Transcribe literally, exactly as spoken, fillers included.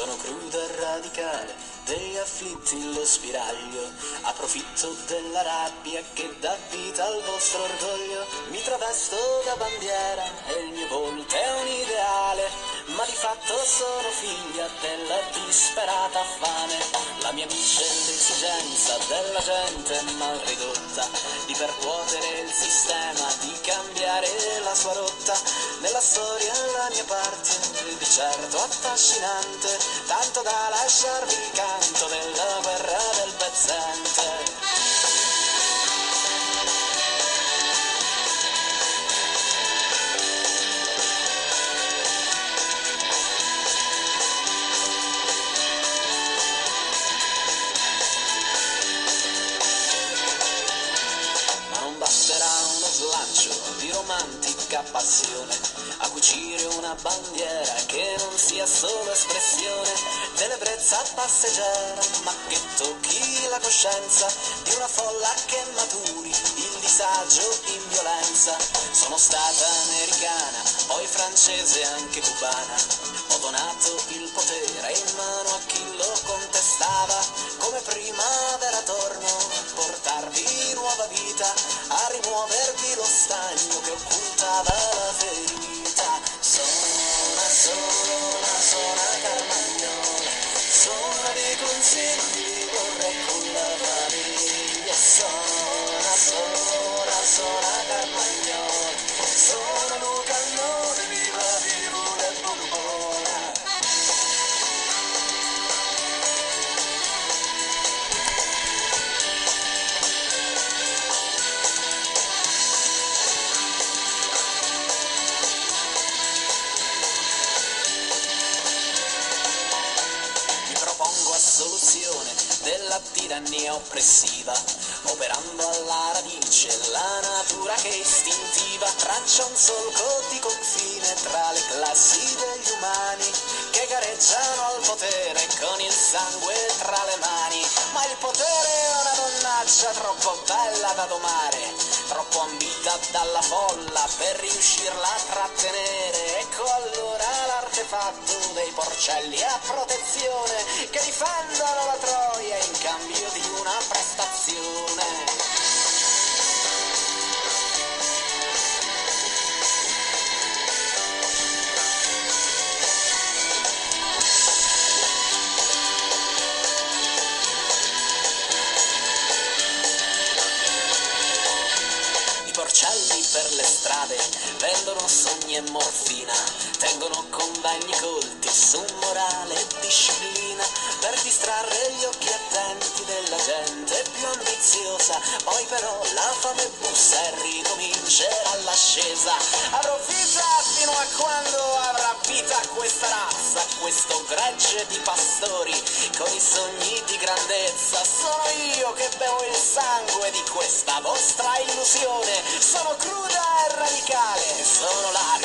Sono crudo e radicale, degli afflitti lo spiraglio, approfitto della rabbia che dà vita al vostro orgoglio. Mi travesto da bandiera e il mio volto è un ideale, ma di fatto sono figlia della disperata fame. La mia amica è l'esigenza della gente mal ridotta di percuotere il sistema, di cambiare la sua rotta. Nella storia la mia parte, di certo affascinante, tanto da lasciarvi il canto della guerra del pezzente. Ma non basterà uno slancio di romantica passione a cucire una bandiera che non sia solo espressione dell'ebbrezza passeggera, ma che tocchi la coscienza di una folla che maturi il disagio in violenza. Sono stata americana, poi francese e anche cubana, ho donato il potere in mano a chi lo contestava, come primavera torno a portarvi nuova vita, a rimuovervi lo stagno che occultava la ferita. Sono solo una sola carmagnola, sono dei consigli, vorrei con la famiglia. Sono solo una sola carmagnola, sono un cannone, viva vivo del Borbone. Soluzione della tirannia oppressiva, operando alla radice la natura che è istintiva traccia un solco di confine tra le classi degli umani che gareggiano al potere con il sangue tra le mani. Ma il potere è una donnaccia troppo bella da domare, troppo ambita dalla folla per riuscirla a trattenere. Ecco allora l'artefatto dei porcelli a protezione che difendono la Troia in cambio di una prestazione. Porcelli per le strade, vendono sogni e morfina, tengono convegni colti su morale e disciplina, per distrarre gli occhi attenti della gente più ambiziosa. Poi però la fame bussa e ricomincerà l'ascesa. Avrò vita fino a quando avrà vita questa razza, questo gregge di pastori con i sogni di grandezza. Sono io che bevo il sangue di questa vostra illusione. Sono cruda e radicale, sono la